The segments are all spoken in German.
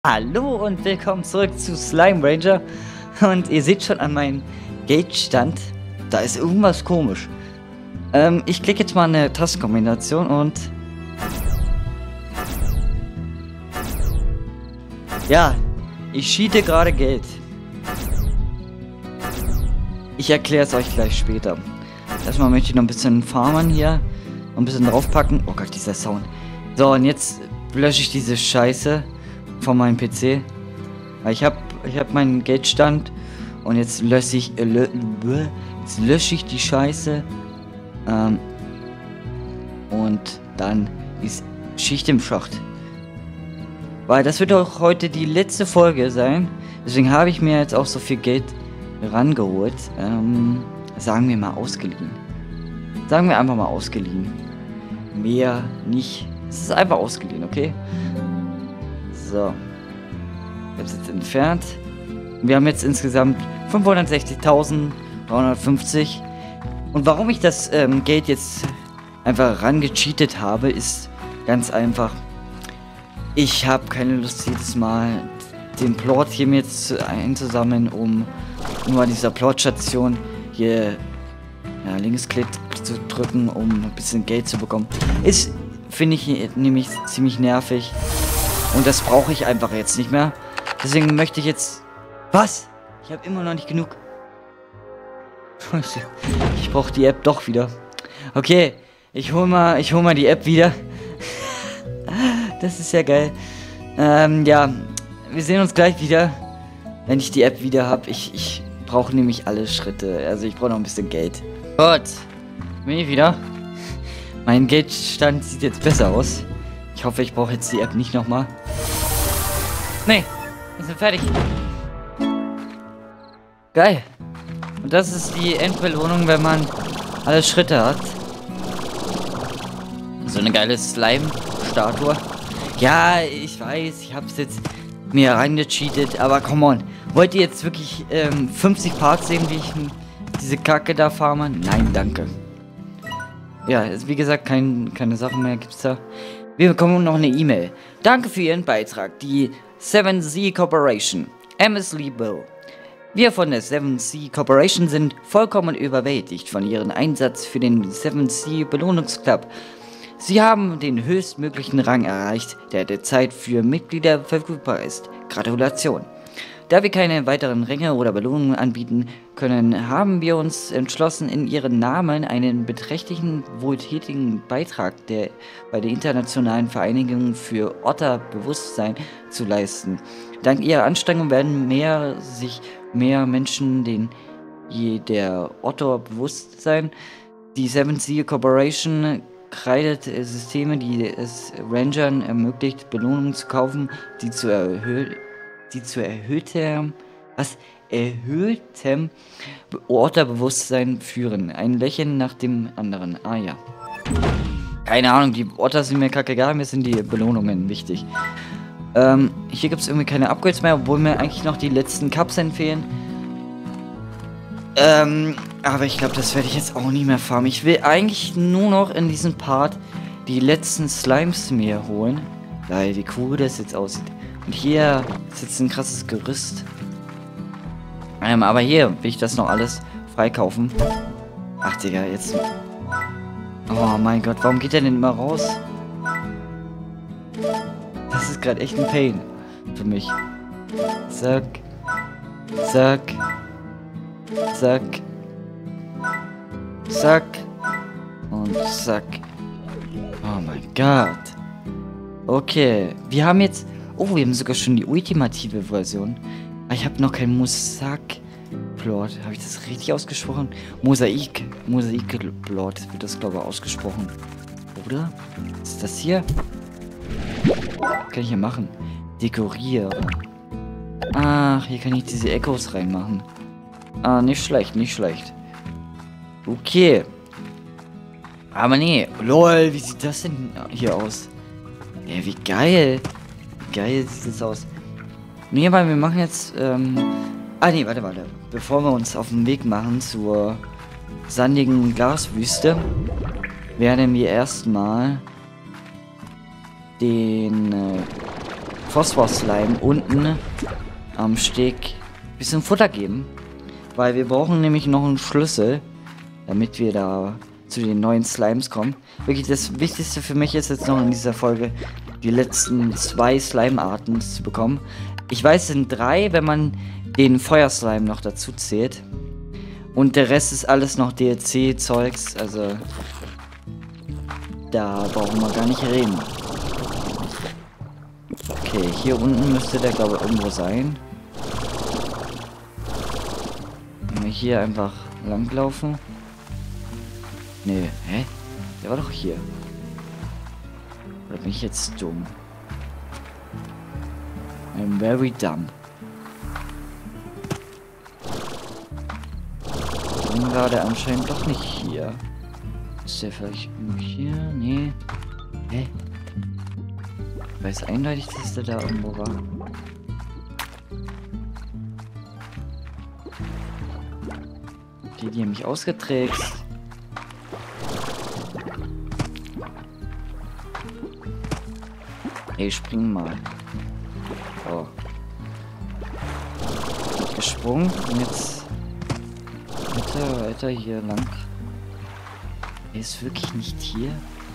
Hallo und willkommen zurück zu Slime Ranger. Und ihr seht schon an meinem Gate-Stand, da ist irgendwas komisch. Ich klicke jetzt mal eine Tastenkombination und... Ja, ich cheate gerade Geld. Ich erkläre es euch gleich später. Erstmal möchte ich noch ein bisschen farmen hier. Noch ein bisschen draufpacken. Oh Gott, dieser Sound. So, und jetzt lösche ich diese Scheiße von meinem PC. Weil ich hab meinen Geldstand und jetzt lösche ich die Scheiße. Und dann ist Schicht im Schacht. Weil das wird auch heute die letzte Folge sein. Deswegen habe ich mir jetzt auch so viel Geld rangeholt. Sagen wir mal ausgeliehen. Sagen wir einfach mal ausgeliehen. Mehr nicht. Es ist einfach ausgeliehen, okay? So. Ich habe es jetzt entfernt. Wir haben jetzt insgesamt 560.350. Und warum ich das Geld jetzt einfach rangecheatet habe, ist ganz einfach. Ich habe keine Lust, jedes Mal den Plot hier mir jetzt einzusammeln, um nur an dieser Plotstation hier Linksklick zu drücken, um ein bisschen Geld zu bekommen. Ist, finde ich, nämlich ziemlich nervig. Und das brauche ich einfach jetzt nicht mehr. Deswegen möchte ich jetzt... Was? Ich habe immer noch nicht genug. Ich brauche die App doch wieder. Okay, ich hol mal die App wieder. Das ist ja geil. Ja, wir sehen uns gleich wieder, wenn ich die App wieder habe. Ich brauche nämlich alle Schritte. Also ich brauche noch ein bisschen Geld. Gut, bin ich wieder. Mein Geldstand sieht jetzt besser aus. Ich hoffe, ich brauche jetzt die App nicht nochmal. Nee, wir sind fertig. Geil. Und das ist die Endbelohnung, wenn man alle Schritte hat. So eine geile Slime-Statue. Ja, ich weiß, ich hab's jetzt mir reingecheatet, aber come on. Wollt ihr jetzt wirklich 50 Parts sehen, wie ich diese Kacke da farme? Nein, danke. Ja, wie gesagt, keine Sachen mehr gibt's da. Wir bekommen noch eine E-Mail. Danke für Ihren Beitrag. Die 7C Corporation. Ms. Lee Bill. Wir von der 7C Corporation sind vollkommen überwältigt von Ihrem Einsatz für den 7C Belohnungsclub. Sie haben den höchstmöglichen Rang erreicht, der derzeit für Mitglieder verfügbar ist. Gratulation. Da wir keine weiteren Ränge oder Belohnungen anbieten können, haben wir uns entschlossen, in Ihrem Namen einen beträchtlichen, wohltätigen Beitrag bei der Internationalen Vereinigung für Otter-Bewusstsein zu leisten. Dank Ihrer Anstrengungen werden sich mehr Menschen der Otter-Bewusstsein. Die 7C Corporation kreidet Systeme, die es Rangern ermöglicht, Belohnungen zu kaufen, die zu erhöhtem Otterbewusstsein führen. Ein Lächeln nach dem anderen. Ah ja. Keine Ahnung, die Otter sind mir kackegal, mir sind die Belohnungen wichtig. Hier gibt es irgendwie keine Upgrades mehr, obwohl mir eigentlich noch die letzten Kapseln fehlen. Aber ich glaube, das werde ich jetzt auch nicht mehr farmen. Ich will eigentlich nur noch in diesem Part die letzten Slimes mir holen. Weil wie cool das jetzt aussieht. Und hier ist jetzt ein krasses Gerüst. Aber hier will ich das noch alles freikaufen. Ach Digga, jetzt... Oh mein Gott, warum geht der denn immer raus? Das ist gerade echt ein Pain für mich. Zack. Zack. Zack. Zack. Und zack. Oh mein Gott. Okay, wir haben jetzt... Oh, wir haben sogar schon die ultimative Version. Aber ich habe noch kein Mosaik-Plot. Habe ich das richtig ausgesprochen? Mosaik-Plot wird das, glaube ich, ausgesprochen. Oder? Was ist das hier? Was kann ich hier machen? Dekorieren. Ach, hier kann ich diese Echos reinmachen. Ah, nicht schlecht, nicht schlecht. Okay. Aber nee. Lol, wie sieht das denn hier aus? Ja, wie geil. Wie geil sieht das aus. Nee, weil wir machen jetzt, nee, warte. Bevor wir uns auf den Weg machen zur sandigen Glaswüste, werden wir erstmal den Phosphor-Slime unten am Steg ein bisschen Futter geben. Weil wir brauchen nämlich noch einen Schlüssel, damit wir da zu den neuen Slimes kommen. Wirklich das Wichtigste für mich ist jetzt noch in dieser Folge, die letzten 2 Slime-Arten zu bekommen. Ich weiß, es sind 3, wenn man den Feuerslime noch dazu zählt. Und der Rest ist alles noch DLC-Zeugs, also da brauchen wir gar nicht reden. Okay, hier unten müsste der, glaube ich, irgendwo sein. Wenn wir hier einfach langlaufen. Nee, hä? Der war doch hier. Oder bin ich jetzt dumm? I'm very dumb. Dann war der anscheinend doch nicht hier. Ist der vielleicht hier? Nee. Hä? Ich weiß eindeutig, dass der da irgendwo war. Die haben mich ausgetrickst. Ey, spring mal. Oh. Gesprungen und jetzt weiter hier lang. Er ist wirklich nicht hier.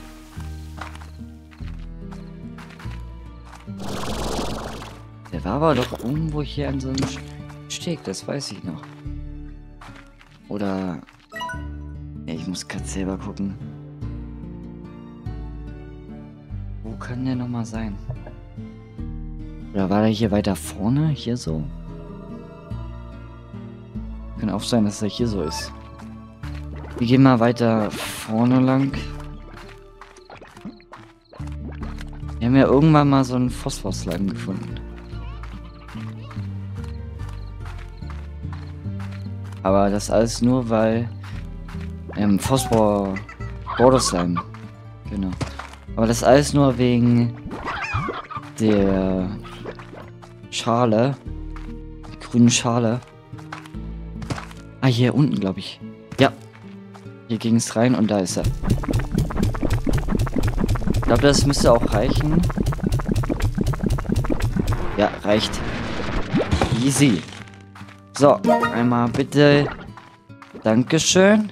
Der war aber doch irgendwo hier an so einem Steg, das weiß ich noch. Oder... Ja, ich muss gerade selber gucken. Wo kann der nochmal sein? Oder war der hier weiter vorne? Hier so? Kann auch sein, dass er hier so ist. Wir gehen mal weiter vorne lang. Wir haben ja irgendwann mal so einen Phosphor-Slime gefunden. Aber das alles nur, weil Phosphor-Border-Slime. Genau. Aber das alles nur wegen der Schale. Die grünen Schale. Ah, hier unten, glaube ich. Ja. Hier ging es rein und da ist er. Ich glaube, das müsste auch reichen. Ja, reicht. Easy. So, einmal bitte. Dankeschön.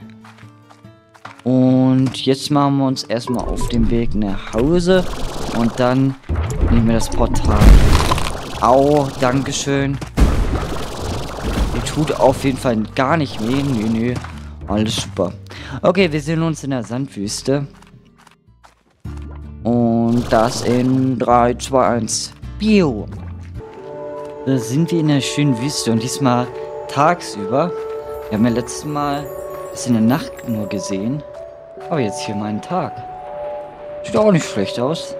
Und jetzt machen wir uns erstmal auf den Weg nach Hause. Und dann nehmen wir das Portal. Au, Dankeschön. Mir tut auf jeden Fall gar nicht weh. Nö. Alles super. Okay, wir sehen uns in der Sandwüste. Und das in 3, 2, 1. Bio. Da sind wir in der schönen Wüste und diesmal tagsüber. Wir haben ja letztes Mal das in der Nacht nur gesehen. Aber jetzt hier mal einen Tag. Sieht auch nicht schlecht aus.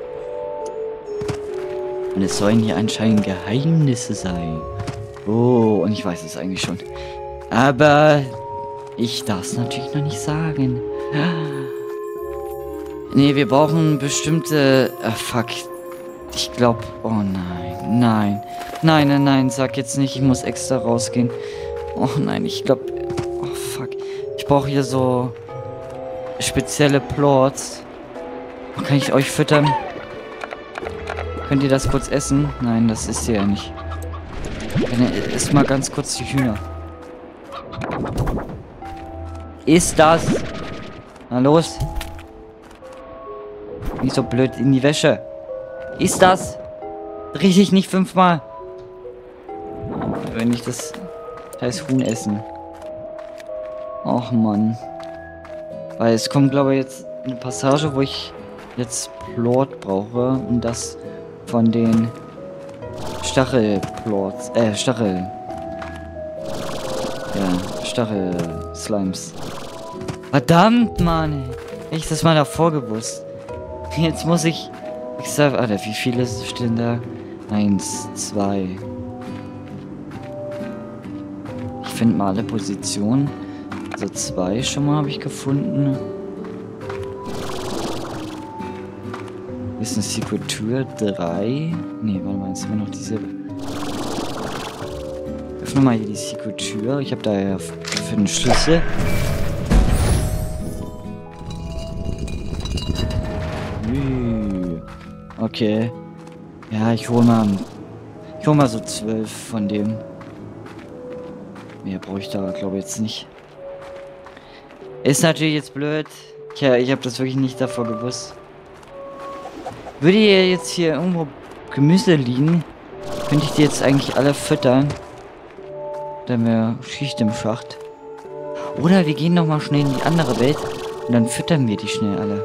Und es sollen hier anscheinend Geheimnisse sein. Oh, und ich weiß es eigentlich schon. Aber ich darf es natürlich noch nicht sagen. Nee, wir brauchen bestimmte... fuck. Ich glaube... Oh nein. Nein, sag jetzt nicht, ich muss extra rausgehen. Oh nein, ich glaube... Oh fuck. Ich brauche hier so... spezielle Plots. Kann ich euch füttern? Könnt ihr das kurz essen? Nein, das isst ihr ja nicht. Isst mal ganz kurz die Hühner. Ist das? Na los. Nicht so blöd in die Wäsche. Ist das? Dreh ich nicht 5-mal. Wenn ich das scheiß Huhn essen. Och Mann. Weil es kommt, glaube ich, jetzt eine Passage, wo ich jetzt Plot brauche. Und das von den Stachelplots. Stachel-Slimes. Verdammt, Mann. Hätte ich das mal davor gewusst. Jetzt muss ich... Alter, wie viele stehen da? 1, 2. Ich finde mal alle Positionen. Also 2 schon mal habe ich gefunden. Hier ist eine Secret Tür. 3. Nee, warte mal, jetzt haben wir noch diese... Öffne mal hier die Secret Tür. Ich habe da ja für den Schlüssel. Okay. Ja, ich hol mal so 12 von dem. Mehr brauche ich da, glaube ich, jetzt nicht. Ist natürlich jetzt blöd. Ja, ich habe das wirklich nicht davor gewusst. Würde hier jetzt hier irgendwo Gemüse liegen, könnte ich die jetzt eigentlich alle füttern. Dann wäre Schicht im Schacht. Oder wir gehen noch mal schnell in die andere Welt und dann füttern wir die schnell alle.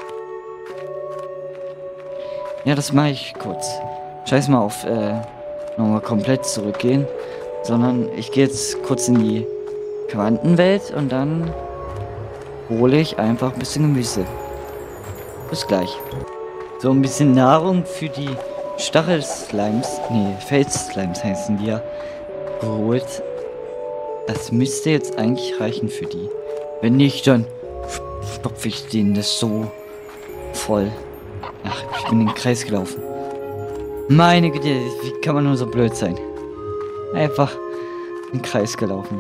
Ja, das mache ich kurz. Scheiß mal auf nochmal komplett zurückgehen. Sondern ich gehe jetzt kurz in die Quantenwelt und dann hole ich einfach ein bisschen Gemüse. Bis gleich. So ein bisschen Nahrung für die Stachelslimes, nee, Felsslimes heißen die ja, geholt. Das müsste jetzt eigentlich reichen für die. Wenn nicht, dann stopfe ich denen das so voll. Ach, ich bin in den Kreis gelaufen. Meine Güte, wie kann man nur so blöd sein? Einfach in den Kreis gelaufen.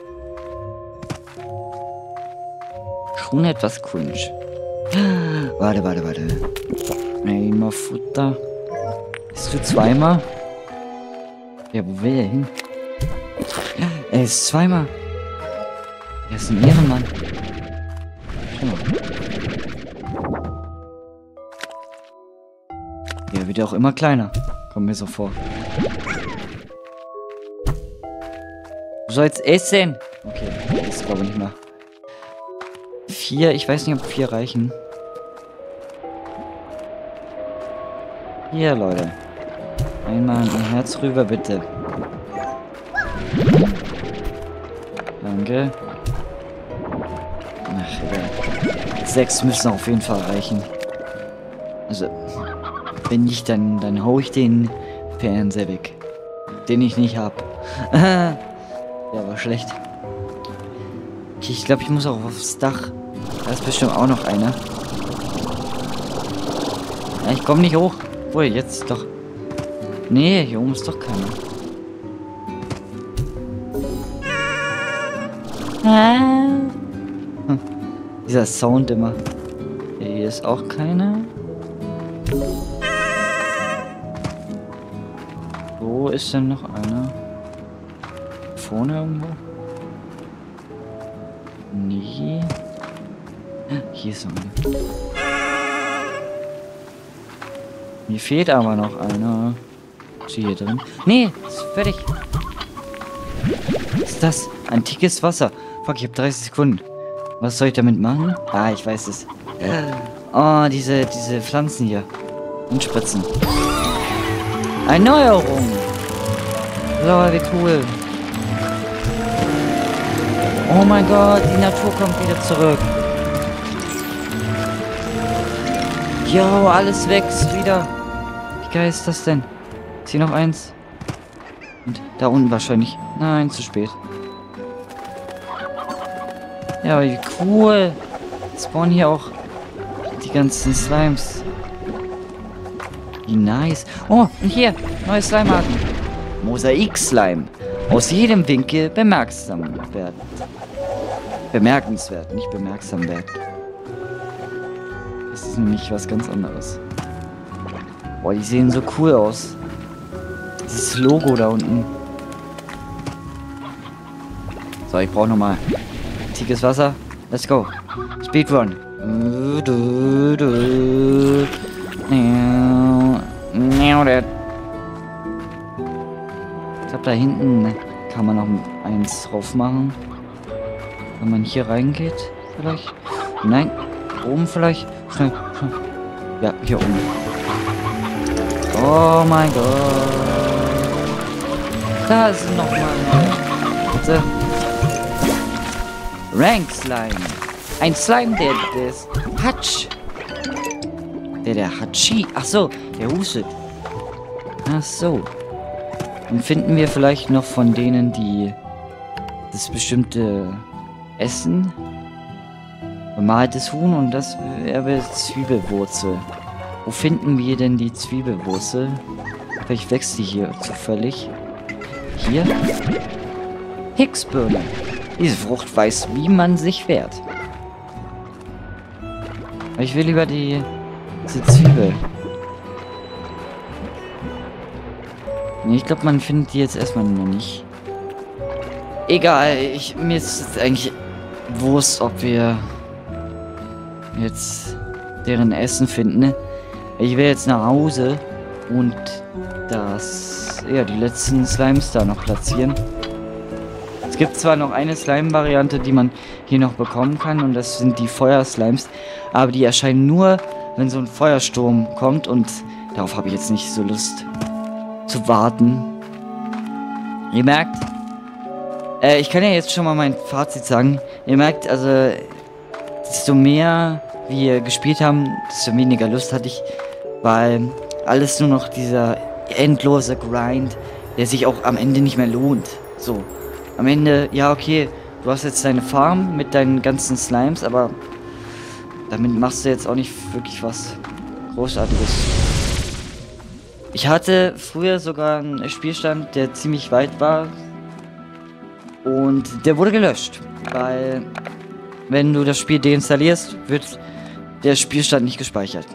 Schon etwas cringe. Warte. Einmal Futter. Bist du zweimal? Ja, wo will er hin? Er ist zweimal. Er ist ein Ehrenmann. Schau mal. Er wird ja auch immer kleiner. Kommt mir so vor. Du sollst essen. Okay, das glaube ich nicht mehr. 4, ich weiß nicht, ob 4 reichen. Hier, Leute. Einmal ein Herz rüber, bitte. Danke. Ach, egal. 6 müssen auf jeden Fall reichen. Also, wenn nicht, dann hau ich den Fernseher weg. Den ich nicht hab. Der war schlecht. Okay, ich glaube, ich muss auch aufs Dach. Da ist bestimmt auch noch einer. Ja, ich komme nicht hoch. Obwohl, jetzt doch. Nee, hier oben ist doch keiner. Dieser Sound immer. Hier ist auch keiner. Wo ist denn noch einer? Vorne irgendwo? Nee. Hier ist einer. Mir fehlt aber noch einer. Ist hier drin? Nee, ist fertig. Was ist das? Antikes Wasser. Fuck, ich habe 30 Sekunden. Was soll ich damit machen? Ah, ich weiß es. Oh, diese Pflanzen hier. Und Spritzen. Erneuerung. Lol, wie cool. Oh mein Gott, die Natur kommt wieder zurück. Jo, alles wächst wieder. Wie geil ist das denn? Ist hier noch eins? Und da unten wahrscheinlich. Nein, zu spät. Ja, wie cool. Spawnen hier auch die ganzen Slimes. Wie nice. Oh, und hier, neue Slime-Arten. Mosaik-Slime. Aus jedem Winkel bemerkenswert. Bemerkenswert, nicht bemerksam werden. Das ist nämlich was ganz anderes. Boah, die sehen so cool aus. Dieses Logo da unten. So, ich brauche nochmal antikes Wasser. Let's go. Speedrun. Ich glaube, da hinten kann man noch eins drauf machen. Wenn man hier reingeht, vielleicht. Nein, oben vielleicht. Schnell. Ja, hier oben. Oh mein Gott. Da ist noch mal. Bitte. Rank Slime. Ein Slime, der ist Hatsch. Der Hatschi. Ach so, der hustet. Ach so. Dann finden wir vielleicht noch von denen, die das bestimmte Essen. Bemaltes Huhn und das wäre Zwiebelwurzel. Wo finden wir denn die Zwiebelwurzel? Vielleicht wächst die hier zufällig. Hier? Hicksbirne. Diese Frucht weiß, wie man sich wehrt. Ich will lieber diese Zwiebel. Nee, ich glaube, man findet die jetzt erstmal noch nicht. Egal, mir ist jetzt eigentlich Wurst, ob wir jetzt deren Essen finden. Ne? Ich will jetzt nach Hause und die letzten Slimes da noch platzieren. Es gibt zwar noch eine Slime-Variante, die man hier noch bekommen kann, und das sind die Feuerslimes, aber die erscheinen nur, wenn so ein Feuersturm kommt, und darauf habe ich jetzt nicht so Lust zu warten. Ihr merkt, ich kann ja jetzt schon mal mein Fazit sagen. Ihr merkt, also, desto mehr wir gespielt haben, desto weniger Lust hatte ich, weil alles nur noch dieser endlose Grind, der sich auch am Ende nicht mehr lohnt. So, am Ende, ja okay, du hast jetzt deine Farm mit deinen ganzen Slimes, aber damit machst du jetzt auch nicht wirklich was Großartiges. Ich hatte früher sogar einen Spielstand, der ziemlich weit war, und der wurde gelöscht, weil wenn du das Spiel deinstallierst, wird der Spielstand nicht gespeichert.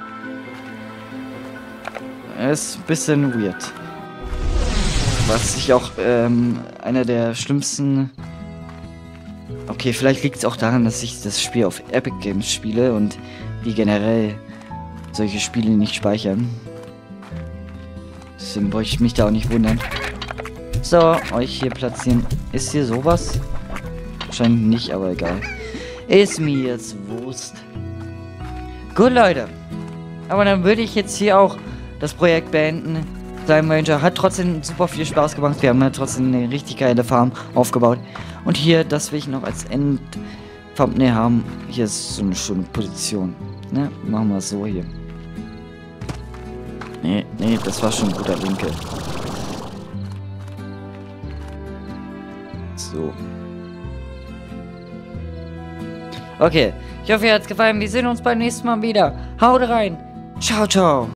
Ist ein bisschen weird. Was ich auch einer der schlimmsten... Okay, vielleicht liegt es auch daran, dass ich das Spiel auf Epic Games spiele und die generell solche Spiele nicht speichern. Deswegen wollte ich mich da auch nicht wundern. So, euch hier platzieren. Ist hier sowas? Wahrscheinlich nicht, aber egal. Ist mir jetzt Wurst. Gut, Leute. Aber dann würde ich jetzt hier auch das Projekt beenden. Slime Ranger hat trotzdem super viel Spaß gemacht. Wir haben ja trotzdem eine richtig geile Farm aufgebaut. Und hier, das will ich noch als End-Thumbnail haben. Hier ist so eine schöne Position. Ne? Machen wir es so hier. Nee, das war schon ein guter Winkel. So. Okay, ich hoffe, ihr hat es gefallen. Wir sehen uns beim nächsten Mal wieder. Haut rein. Ciao, ciao.